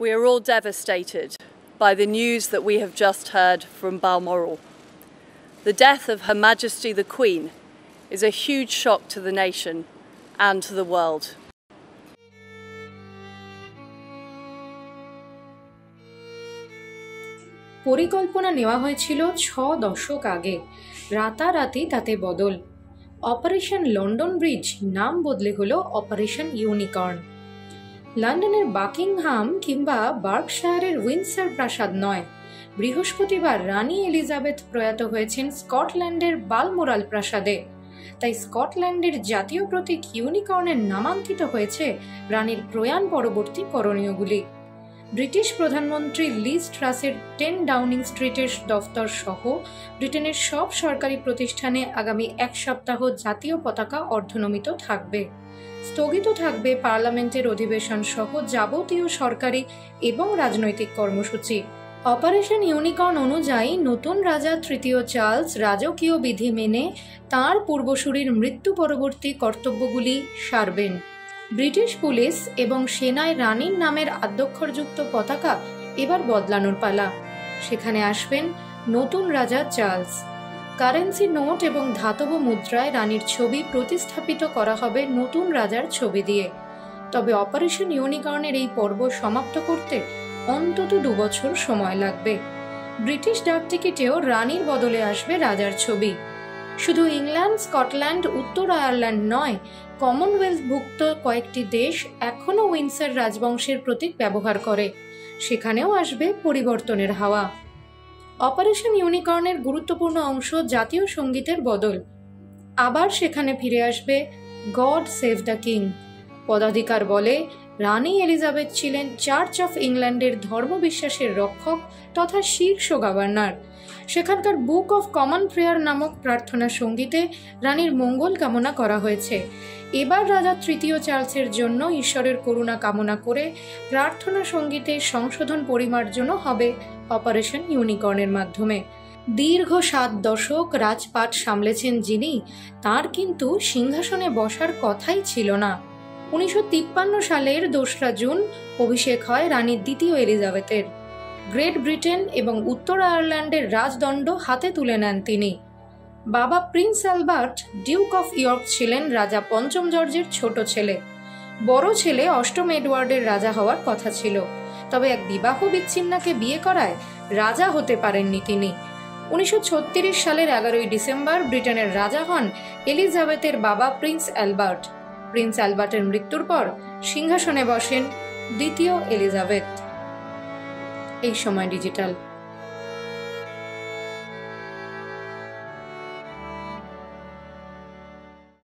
We are all devastated by the news that we have just heard from Balmoral. The death of Her Majesty the Queen is a huge shock to the nation and to the world. পরিকল্পনা নেওয়া হয়েছিল 6 দশক আগে, রাতারাতি তাতে বদল। Operation London bridge নাম বদলে হলো অপারেশন ইউনিকর্ন। লন্ডনের বাকিংহাম কিংবা বার্কশায়ারের উইন্ডসর প্রাসাদ নয়, বৃহস্পতিবার রানী এলিজাবেথ প্রয়াত হয়েছেন স্কটল্যান্ডের বালমোরাল প্রাসাদে। তাই স্কটল্যান্ডের জাতীয় প্রতীক ইউনিকর্নের নামাঙ্কিত হয়েছে রানীর প্রয়াণ পরবর্তী করণীয়গুলি। ব্রিটিশ প্রধানমন্ত্রী লিজ ট্রাসের 10 ডাউনিং স্ট্রিটের দফতর-সহ ব্রিটেনের সব সরকারি প্রতিষ্ঠানে আগামী 1 সপ্তাহ জাতীয় পতাকা অর্ধনমিত থাকবে। স্থগিত থাকবে পার্লামেন্টের অধিবেশন সহ যাবতীয় সরকারি এবং রাজনৈতিক কর্মসূচি। অপারেশন ইউনিকর্ন অনুযায়ী নতুন রাজা তৃতীয় চার্লস রাজকীয় বিধি মেনে তাঁর পূর্বসূরির মৃত্যু পরবর্তী কর্তব্যগুলি সারবেন। ব্রিটিশ পুলিশ এবং সেনায় রানীর নামের আদ্যক্ষরযুক্ত পতাকা এবার বদলানোর পালা। সেখানে আসবেন নতুন রাজা চার্লস। কারেন্সি নোট এবং ধাতব মুদ্রায় রানীর ছবি প্রতিস্থাপিত করা হবে নতুন রাজার ছবি দিয়ে। তবে অপারেশন ইউনিকর্নের এই পর্ব সমাপ্ত করতে অন্তত 2 বছর সময় লাগবে। ব্রিটিশ ডাকটিকিটেও রানীর বদলে আসবে রাজার ছবি। শুধু ইংল্যান্ড, স্কটল্যান্ড, উত্তর আয়ারল্যান্ড নয়, কমনওয়েলথভুক্ত কয়েকটি দেশ এখনও উইন্ডসর রাজবংশের প্রতীক ব্যবহার করে। সেখানেও আসবে পরিবর্তনের হাওয়া। অপারেশন ইউনিকর্নের গুরুত্বপূর্ণ অংশ জাতীয় সঙ্গীতের বদল। আবার সেখানে ফিরে আসবে গড সেভ দ্য কিং। পদাধিকার বলে রানী এলিজাবেথ ছিলেন চার্চ অফ ইংল্যান্ডের ধর্মবিশ্বাসের রক্ষক তথা শীর্ষ গভর্নর। সেখানকার বুক অফ কমন প্রেয়ার নামক প্রার্থনা সঙ্গীতে রানীর মঙ্গল কামনা করা হয়েছে। এবার রাজা তৃতীয় চার্লসের জন্য ঈশ্বরের করুণা কামনা করে প্রার্থনা সঙ্গীতে সংশোধন পরিমার্জন হবে অপারেশন ইউনিকর্নের মাধ্যমে। দীর্ঘ 7 দশক রাজপাট সামলেছেন যিনি, তার কিন্তু সিংহাসনে বসার কথাই ছিল না। 1953 সালের 2 জুন অভিষেক হয় রানী দ্বিতীয় এলিজাবেথের। গ্রেট ব্রিটেন এবং উত্তর আয়ারল্যান্ডের রাজদণ্ড হাতে তুলে নেন তিনি। বাবা Prince Albert Duke of York ছিলেন রাজা 5ম জর্জের ছোট ছেলে। বড় ছেলে 8ম এডওয়ার্ডের রাজা হওয়ার কথা ছিল, তবে এক বিবাহ বিচ্ছিন্নাকে বিয়ে করায় রাজা হতে পারেননি তিনি। 1936 সালের 11 ডিসেম্বর ব্রিটেনের রাজা হন এলিজাবেথের বাবা প্রিন্স অ্যালবার্ট। প্রিন্স অ্যালবার্টের মৃত্যুর পর সিংহাসনে বসেন দ্বিতীয় এলিজাবেথ। এই সময় ডিজিটাল।